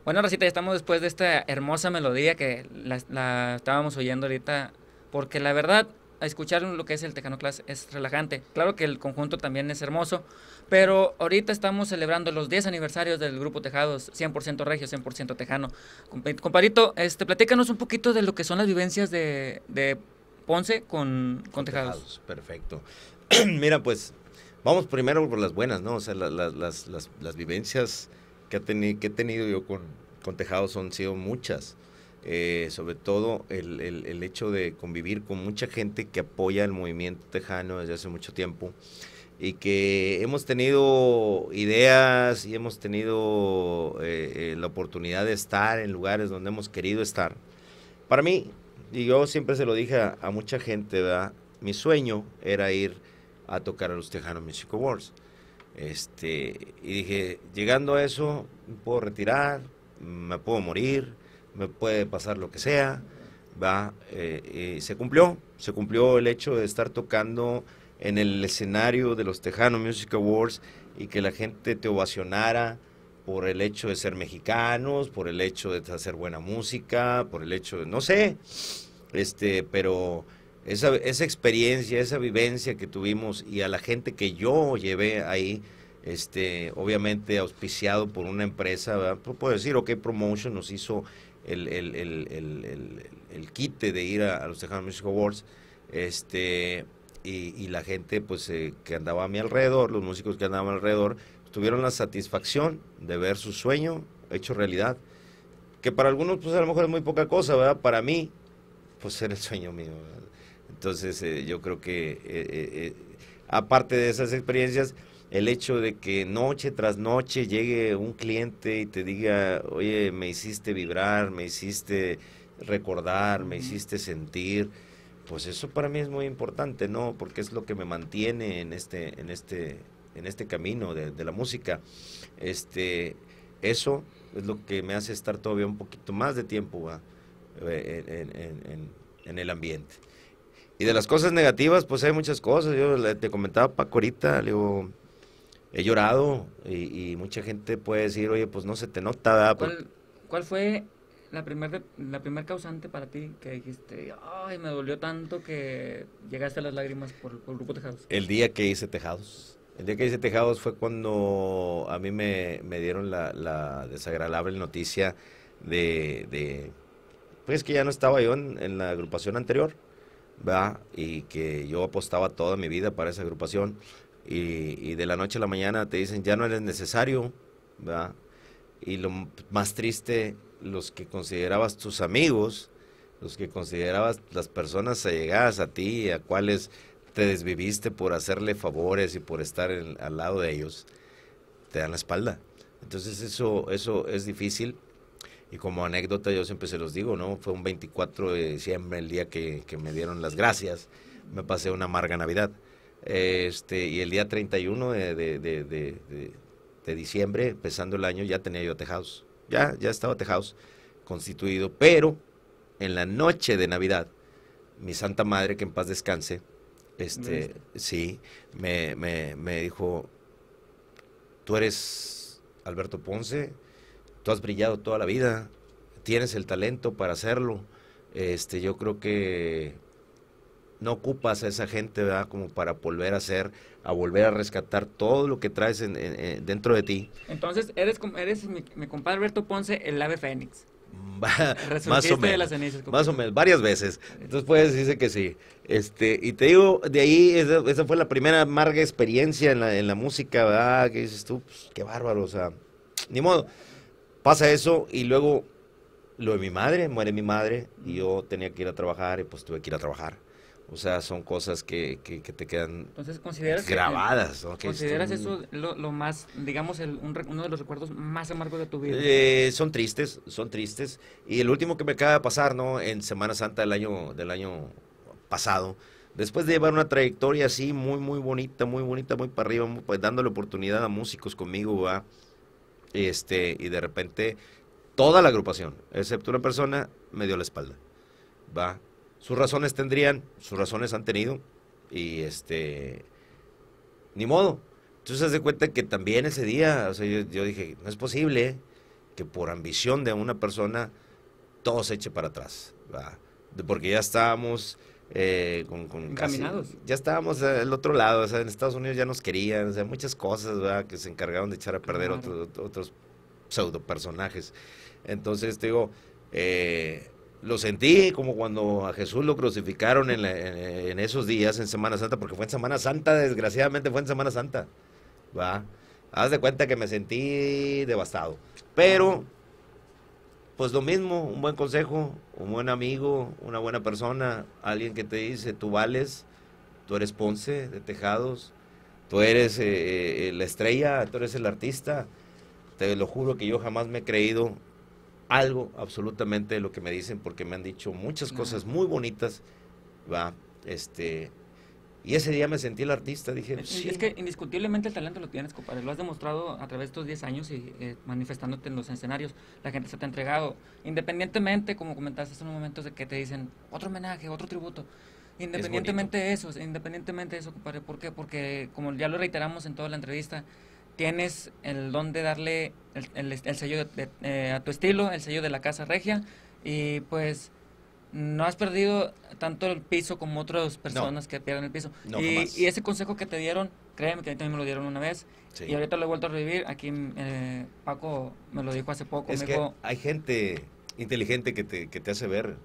Bueno, Racita, ya estamos después de esta hermosa melodía que la estábamos oyendo ahorita, porque la verdad, a escuchar lo que es el Tejano Class es relajante. Claro que el conjunto también es hermoso, pero ahorita estamos celebrando los 10 aniversarios del Grupo Tejados, 100% regio, 100% tejano. Compadrito, platícanos un poquito de lo que son las vivencias de Ponce con Tejados. Perfecto. Mira, pues, vamos primero por las buenas, ¿no? O sea, las vivencias que he tenido yo con Tejados han sido muchas. Sobre todo el hecho de convivir con mucha gente que apoya el movimiento tejano desde hace mucho tiempo y que hemos tenido ideas y hemos tenido la oportunidad de estar en lugares donde hemos querido estar. Para mí, y yo siempre se lo dije a mucha gente, ¿verdad? Mi sueño era ir a tocar a los Tejano Music Awards. Y dije, llegando a eso, me puedo retirar, me puedo morir, me puede pasar lo que sea, ¿va? Y se cumplió el hecho de estar tocando en el escenario de los Tejano Music Awards y que la gente te ovacionara por el hecho de ser mexicanos, por el hecho de hacer buena música, por el hecho de, no sé, pero esa experiencia, esa vivencia que tuvimos y a la gente que yo llevé ahí, obviamente auspiciado por una empresa, ¿verdad? Puedo decir, OK Promotion nos hizo el quite de ir a los Tejano Music Awards, y la gente pues que andaba a mi alrededor, los músicos que andaban alrededor, tuvieron la satisfacción de ver su sueño hecho realidad, que para algunos pues a lo mejor es muy poca cosa, ¿verdad? Para mí, pues era el sueño mío, ¿verdad? Entonces yo creo que aparte de esas experiencias, el hecho de que noche tras noche llegue un cliente y te diga, oye, me hiciste vibrar, me hiciste recordar, me hiciste sentir, pues eso para mí es muy importante, ¿no? Porque es lo que me mantiene en este camino de la música. Eso es lo que me hace estar todavía un poquito más de tiempo, ¿va? En el ambiente. Y de las cosas negativas, pues hay muchas cosas. Yo te comentaba, Paco, ahorita, le digo, he llorado y mucha gente puede decir, oye, pues no se te nota, ¿verdad? ¿Cuál fue la primer causante para ti que dijiste, ay, me dolió tanto que llegaste a las lágrimas por el Grupo Tejados? El día que hice Tejados. El día que hice Tejados fue cuando a mí me dieron la desagradable noticia pues que ya no estaba yo en la agrupación anterior, ¿verdad? Y que yo apostaba toda mi vida para esa agrupación y de la noche a la mañana te dicen, ya no eres necesario, ¿verdad? Y lo más triste, los que considerabas tus amigos, los que considerabas las personas allegadas a ti, a cuales te desviviste por hacerle favores y por estar al lado de ellos, te dan la espalda. Entonces eso es difícil. Y como anécdota yo siempre se los digo, ¿no? Fue un 24 de diciembre el día que me dieron las gracias. Me pasé una amarga Navidad. Y el día 31 de diciembre, empezando el año, ya tenía yo Tejados. Ya estaba Tejados constituido. Pero en la noche de Navidad, mi Santa Madre, que en paz descanse, sí, me dijo, tú eres Alberto Ponce, tú has brillado toda la vida, tienes el talento para hacerlo, yo creo que no ocupas a esa gente, ¿verdad? Como para volver a rescatar todo lo que traes dentro de ti. Entonces, eres mi compadre Alberto Ponce, el ave fénix. Más o menos, de las cenizas, más o menos, varias veces. Entonces puedes decirse que sí. Y te digo, de ahí, esa fue la primera amarga experiencia en la música, ¿verdad? Que dices tú, pues, qué bárbaro, o sea, ni modo. Pasa eso y luego lo de mi madre, muere mi madre y yo tenía que ir a trabajar y pues tuve que ir a trabajar. O sea, son cosas que te quedan entonces, ¿consideras grabadas, ¿no? ¿Consideras eso lo más, digamos, uno de los recuerdos más amargos de tu vida? Son tristes. Y el último que me acaba de pasar, ¿no? En Semana Santa del año pasado, después de llevar una trayectoria así muy bonita, muy para arriba, pues, dándole oportunidad a músicos conmigo, ¿va? Y de repente toda la agrupación, excepto una persona, me dio la espalda, ¿va? Sus razones han tenido, y ni modo. Entonces, haz de cuenta que también ese día, o sea, yo dije, no es posible que por ambición de una persona todo se eche para atrás, ¿va? Porque ya estábamos encaminados. ya estábamos del otro lado, o sea, en Estados Unidos ya nos querían, o sea, muchas cosas, ¿verdad? Que se encargaron de echar a perder otros pseudo personajes. Entonces, te digo, lo sentí como cuando a Jesús lo crucificaron en esos días, en Semana Santa, porque fue en Semana Santa, desgraciadamente fue en Semana Santa, ¿va? Haz de cuenta que me sentí devastado. Pero, pues lo mismo, un buen consejo, un buen amigo, una buena persona, alguien que te dice, tú vales, tú eres Ponce de Tejados, tú eres la estrella, tú eres el artista. Te lo juro que yo jamás me he creído algo absolutamente de lo que me dicen, porque me han dicho muchas cosas muy bonitas, ¿va? Y ese día me sentí el artista, dije, sí. Es que indiscutiblemente el talento lo tienes, compadre, lo has demostrado a través de estos 10 años y manifestándote en los escenarios, la gente se te ha entregado, independientemente, como comentaste hace unos momentos, de que te dicen otro homenaje, otro tributo, independientemente de eso, compadre. ¿Por qué? Porque, como ya lo reiteramos en toda la entrevista, tienes el don de darle el sello a tu estilo, el sello de la Casa Regia, y pues no has perdido tanto el piso como otras personas que pierden el piso. No, jamás. Y ese consejo que te dieron, créeme que a mí también me lo dieron una vez, Sí. y ahorita lo he vuelto a revivir. Aquí Paco me lo dijo hace poco. Es me que dijo, hay gente inteligente que te hace ver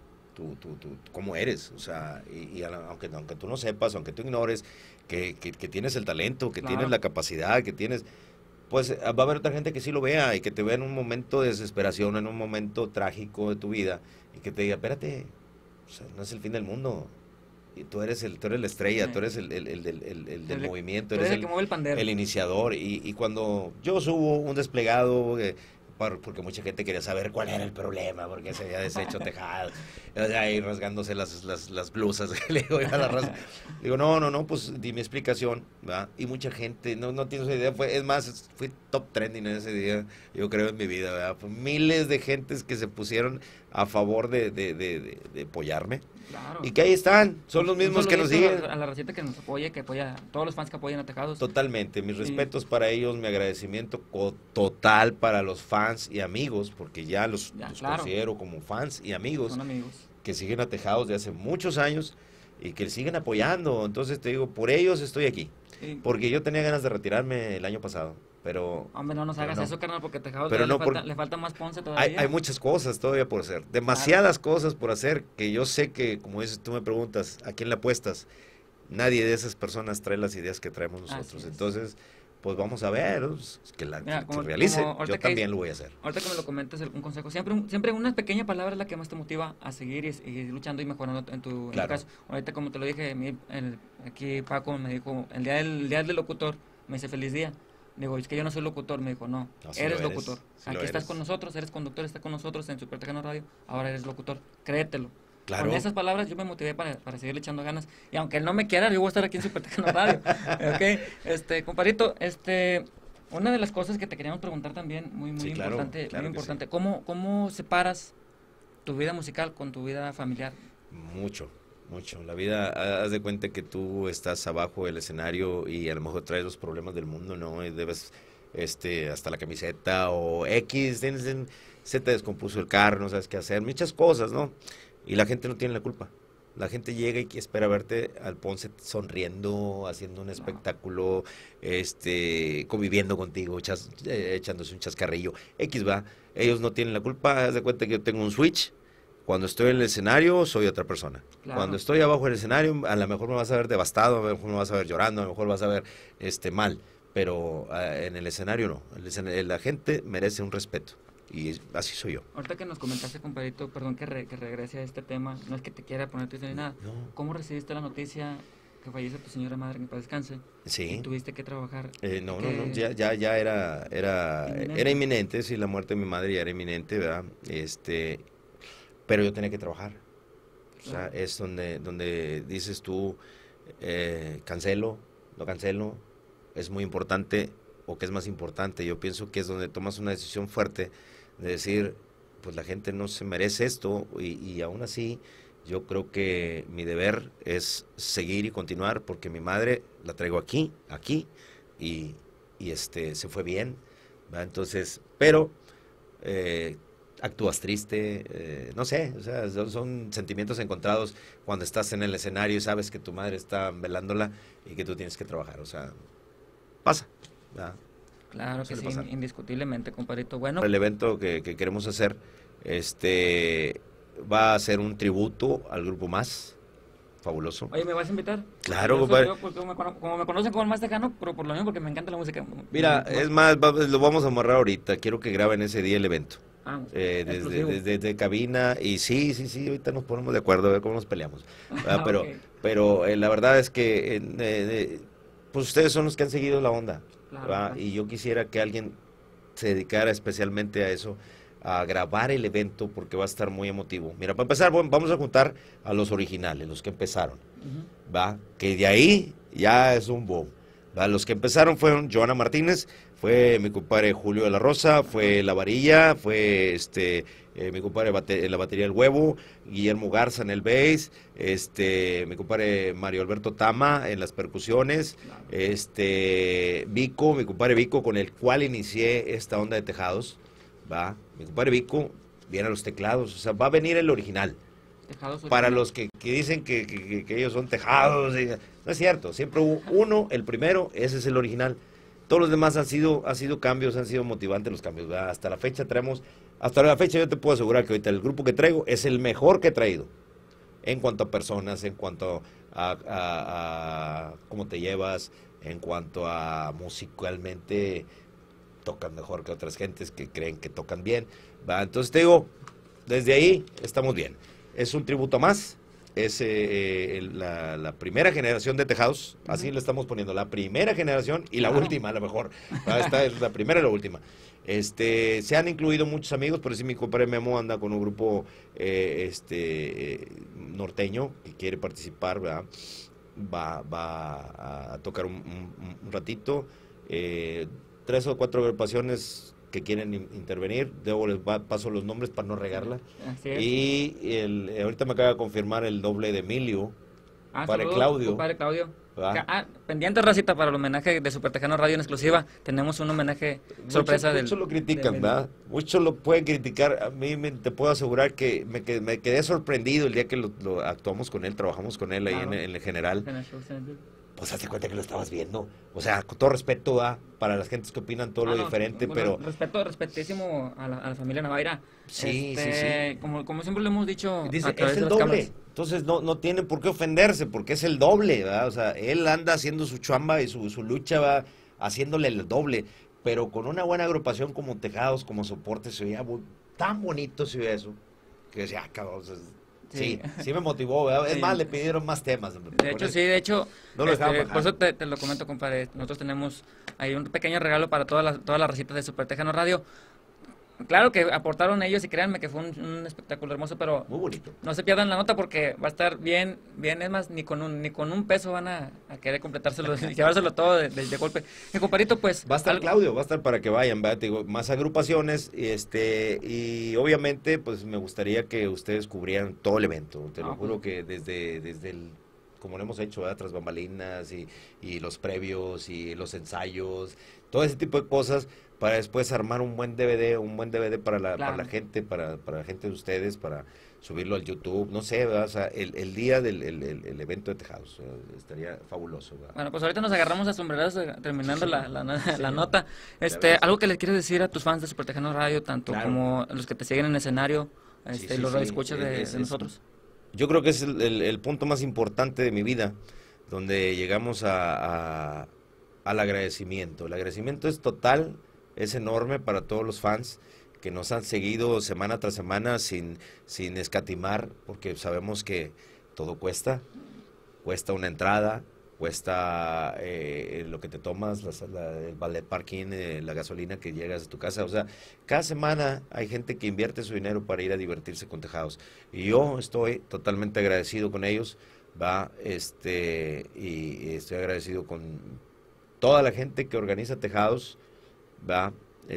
cómo eres, o sea, aunque tú no sepas, aunque tú ignores que tienes el talento, que Claro. tienes la capacidad, que tienes, pues va a haber otra gente que sí lo vea y que te vea en un momento de desesperación, en un momento trágico de tu vida y que te diga, espérate, o sea, no es el fin del mundo. Y tú eres la estrella, Sí. tú eres el del movimiento, tú eres eres el que mueve el pandero. el iniciador. Y cuando yo subo un desplegado, porque mucha gente quería saber cuál era el problema, porque se había deshecho tejado, o sea, ahí rasgándose las blusas, le digo yo a la raza. Digo, no, pues di mi explicación, ¿verdad? Y mucha gente, no tienes idea, es más, fui top trending en ese día, yo creo, en mi vida, ¿verdad? Fue miles de gentes que se pusieron a favor de apoyarme. Claro. Y que ahí están, son los mismos que nos siguen. A la racita que nos apoya, que apoya, todos los fans que apoyan a Tejados. Totalmente, mis Sí. respetos para ellos, mi agradecimiento total para los fans y amigos, porque ya los claro. considero como fans y amigos, Son amigos. que siguen a Tejados de hace muchos años y que siguen apoyando. Entonces te digo, por ellos estoy aquí, Sí. porque yo tenía ganas de retirarme el año pasado, pero Hombre, no nos pero hagas no. eso, carnal, porque Tejados Pero no le falta más Ponce todavía. hay muchas cosas todavía por hacer, demasiadas cosas por hacer, que yo sé que, como dices, tú me preguntas, ¿a quién le apuestas? Nadie de esas personas trae las ideas que traemos nosotros. Entonces, pues vamos a ver, que se realice. Yo también lo voy a hacer. Ahorita que me lo comentas, un consejo. Siempre una pequeña palabra es la que más te motiva a seguir y luchando y mejorando en tu caso. Ahorita, como te lo dije, aquí Paco me dijo, el día del locutor, me dice feliz día. Digo, es que yo no soy locutor. Me dijo, no, eres locutor. Aquí estás con nosotros, eres conductor, estás con nosotros en Super Tejano Radio, ahora eres locutor. Créetelo. Claro. Con esas palabras yo me motivé para seguirle echando ganas. Y aunque él no me quiera, yo voy a estar aquí en Super Tejano Radio. Ok, compadrito, una de las cosas que te queríamos preguntar también, muy Sí, importante, claro muy importante, sí. ¿Cómo separas tu vida musical con tu vida familiar? Mucho. La vida, haz de cuenta que tú estás abajo del escenario y a lo mejor traes los problemas del mundo, ¿no? Y debes, hasta la camiseta o X, se te descompuso el carro, no sabes qué hacer, muchas cosas, ¿no? Y la gente no tiene la culpa. La gente llega y espera verte al Ponce sonriendo, haciendo un espectáculo, conviviendo contigo, echándose un chascarrillo. X va, ellos no tienen la culpa, haz de cuenta que yo tengo un switch. Cuando estoy en el escenario, soy otra persona. Claro. Cuando estoy abajo del escenario, a lo mejor me vas a ver devastado, a lo mejor me vas a ver llorando, a lo mejor vas a ver mal. Pero en el escenario no. La gente merece un respeto. Y así soy yo. Ahorita que nos comentaste, compadrito, perdón que regrese a este tema, no es que te quiera poner triste ni nada. No. ¿Cómo recibiste la noticia que fallece tu señora madre, que en paz descanse? Sí. Y tuviste que trabajar. No, ya era inminente, sí, la muerte de mi madre ya era inminente, ¿verdad? Pero yo tenía que trabajar. O sea, es donde dices tú, cancelo, no cancelo, es muy importante, o que es más importante. Yo pienso que es donde tomas una decisión fuerte de decir, pues la gente no se merece esto, y aún así yo creo que mi deber es seguir y continuar, porque mi madre la traigo aquí, y se fue bien, ¿verdad? Entonces, pero actúas triste, no sé, o sea, son sentimientos encontrados cuando estás en el escenario y sabes que tu madre está velándola y que tú tienes que trabajar, o sea, pasa, ¿verdad? Claro que Suele sí, pasar. indiscutiblemente, compadrito. Bueno, El evento que queremos hacer, va a ser un tributo al grupo Más, fabuloso. oye, ¿me vas a invitar? Claro, Yo compadre. porque como me conocen como el más tejano, pero por lo mismo porque me encanta la música. Mira, es más, lo vamos a amarrar ahorita, quiero que graben ese día el evento. Ah, Desde, exclusivo. desde cabina y sí, ahorita nos ponemos de acuerdo a ver cómo nos peleamos. ¿Verdad? Ah, Pero, ok. pero la verdad es que pues ustedes son los que han seguido la onda, Claro, ¿verdad? claro. Y yo quisiera que alguien se dedicara especialmente a eso, a grabar el evento porque va a estar muy emotivo. Mira, para empezar vamos a juntar a los originales, los que empezaron, Ujú. ¿va? Que de ahí ya es un boom. ¿Va? Los que empezaron fueron Joana Martínez, fue mi compadre Julio de la Rosa, fue La Varilla, fue mi compadre en la batería El Huevo, Guillermo Garza en el bass, mi compadre Mario Alberto Tama en las percusiones, Claro. Vico, mi compadre Vico, con el cual inicié esta onda de tejados, ¿va? Mi compadre Vico viene a los teclados, o sea, va a venir el original. Tejados Para originales. los que dicen que ellos son tejados, no es cierto, siempre hubo uno, el primero, ese es el original. Todos los demás han sido cambios, han sido motivantes los cambios, ¿verdad? Hasta la fecha yo te puedo asegurar que ahorita el grupo que traigo es el mejor que he traído, en cuanto a personas, en cuanto a cómo te llevas, en cuanto a musicalmente, tocan mejor que otras gentes que creen que tocan bien, ¿va? Entonces te digo, desde ahí estamos bien. Es un tributo más, es la primera generación de tejados, así le estamos poniendo, la primera generación y la Claro. última a lo mejor. Esta es la primera y la última. Se han incluido muchos amigos, por decir mi compadre Memo anda con un grupo norteño que quiere participar, ¿verdad? Va a tocar un ratito. 3 o 4 agrupaciones que quieren intervenir, paso los nombres para no regarla. Así es. Y ahorita me acaba de confirmar el doble de Emilio, para Saludos, Claudio. compadre Claudio. ¿verdad? Pendiente, racita, para el homenaje de Super Tejano Radio en exclusiva. Tenemos un homenaje sorpresa Muchos lo critican, ¿verdad? Muchos lo pueden criticar. A mí te puedo asegurar que me quedé sorprendido el día que lo actuamos con él, trabajamos con él ahí Claro. en el general. En el show center. Pues hazte cuenta que lo estabas viendo. O sea, con todo respeto, ¿verdad? Para las gentes que opinan todo lo No, diferente, bueno, pero respetísimo a la familia Navaira. Sí. Como siempre lo hemos dicho dice, a través es de el las doble. cámaras. Entonces no tiene por qué ofenderse, porque es el doble, ¿verdad? O sea, él anda haciendo su chamba y su lucha, va haciéndole el doble. Pero con una buena agrupación como Tejados, como soporte, se veía tan bonito, se veía eso, que decía, cabrón, o sea, sí me motivó, ¿verdad? Es Sí. más, le pidieron más temas. Hombre, De hecho, sí, de hecho, No lo dejaban por bajar. eso te lo comento, compadre. Nosotros tenemos ahí un pequeño regalo para todas las racitas de Super Tejano Radio. Claro que aportaron ellos y créanme que fue un espectáculo hermoso, pero Muy bonito. no se pierdan la nota porque va a estar bien, es más, ni con un peso van a querer completárselo, llevárselo todo de golpe. Mi compadrito, pues... Va a estar algo- Claudio, va a estar para que vayan, ¿verdad? Te digo, más agrupaciones y obviamente pues me gustaría que ustedes cubrieran todo el evento. Te lo Ah, juro que desde como lo hemos hecho, ¿verdad? Tras bambalinas y los previos y los ensayos, todo ese tipo de cosas para después armar un buen DVD para la Claro. gente, para la gente de ustedes, para subirlo al YouTube, no sé, ¿verdad? O sea, el día del el evento de Tejados, estaría fabuloso, ¿verdad? Bueno, pues ahorita nos agarramos a sombrerazos terminando Sí, la señor. nota. verdad, Algo que les quieres decir a tus fans de Super Tejano Radio, tanto Claro. como a los que te siguen en el escenario, Sí, los sí, radioescuchas de es- nosotros. Yo creo que es el punto más importante de mi vida, donde llegamos al agradecimiento. El agradecimiento es total, es enorme para todos los fans que nos han seguido semana tras semana sin escatimar, porque sabemos que todo cuesta una entrada, cuesta lo que te tomas, el ballet parking, la gasolina que llegas a tu casa. O sea, cada semana hay gente que invierte su dinero para ir a divertirse con Tejados. Y yo estoy totalmente agradecido con ellos, va, y estoy agradecido con toda la gente que organiza Tejados, va,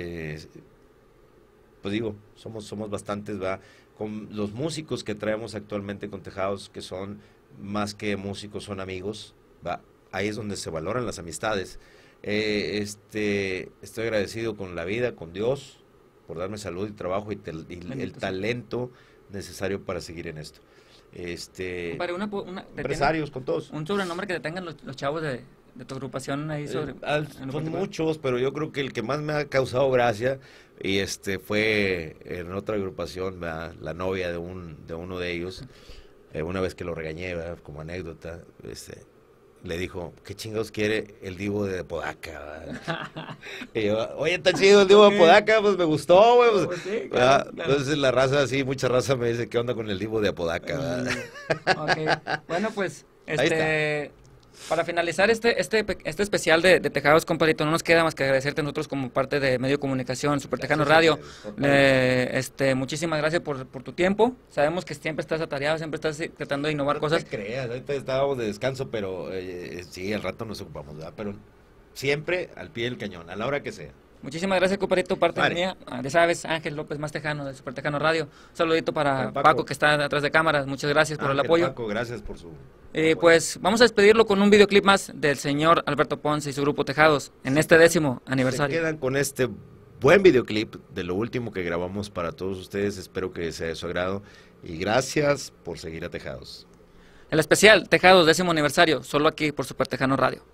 pues digo, somos bastantes, va, con los músicos que traemos actualmente con Tejados, que son más que músicos, son amigos, va, ahí es donde se valoran las amistades. Estoy agradecido con la vida, con Dios, por darme salud y trabajo y el talento necesario para seguir en esto. Compadre, empresarios con todos. Un sobrenombre que te tengan los chavos de tu agrupación ahí sobre... son muchos, pero yo creo que el que más me ha causado gracia y fue en otra agrupación, ¿verdad? La novia de uno de ellos, una vez que lo regañé, ¿verdad? Como anécdota, le dijo, ¿qué chingados quiere el Divo de Apodaca? Y yo, oye, está chido el Divo de Apodaca, pues me gustó, güey. Pues, sí, claro. Entonces la raza, así, mucha raza me dice, ¿qué onda con el Divo de Apodaca? Okay. Bueno, pues, Ahí está. Para finalizar este especial de Tejados, compadrito, no nos queda más que agradecerte a nosotros como parte de Medio de Comunicación, Super Tejano Radio. Muchísimas gracias por tu tiempo. Sabemos que siempre estás atareado, siempre estás tratando de innovar cosas. No te creas, ahorita estábamos de descanso, pero sí, al rato nos ocupamos, ¿verdad? Pero siempre al pie del cañón, a la hora que sea. Muchísimas gracias, compadrito, parte mía. Ya sabes, Ángel López más Tejano, de Super Tejano Radio. Un saludito para Paco, que está detrás de cámaras. Muchas gracias por el apoyo. Paco, gracias por su... Pues vamos a despedirlo con un videoclip más del señor Alberto Ponce y su grupo Tejados en este 10º aniversario. Se quedan con este buen videoclip de lo último que grabamos para todos ustedes. Espero que sea de su agrado y gracias por seguir a Tejados. El especial Tejados 10º aniversario, solo aquí por Super Tejano Radio.